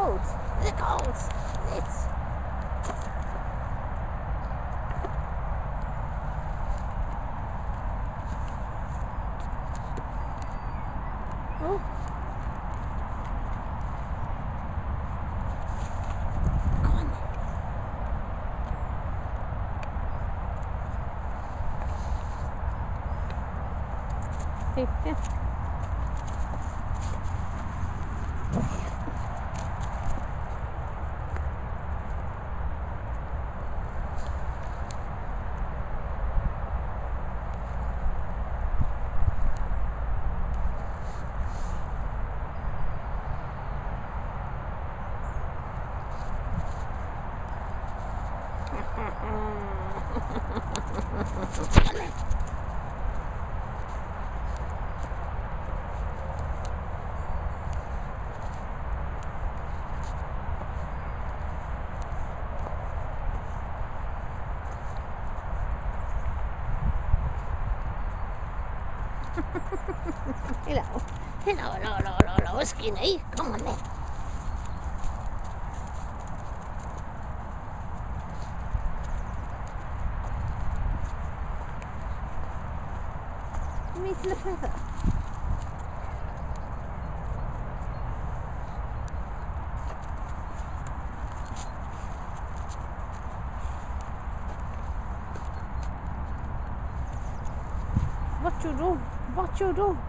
cold. They're cold. It's... Oh. Go on then. Hey, yeah. Hello. Hello, Skinny. Come on then. I'm eating a feather. What you do? What you do?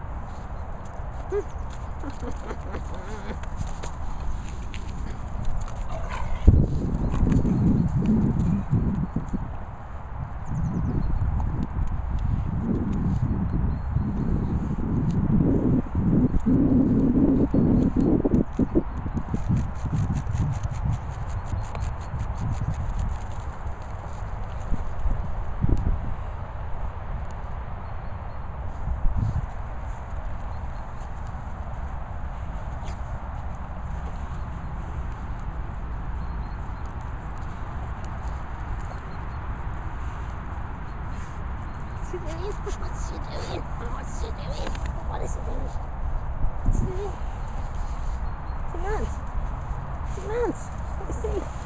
What's he doing? What's he doing? What is he doing? What's he doing? Demands. Demands. What is he?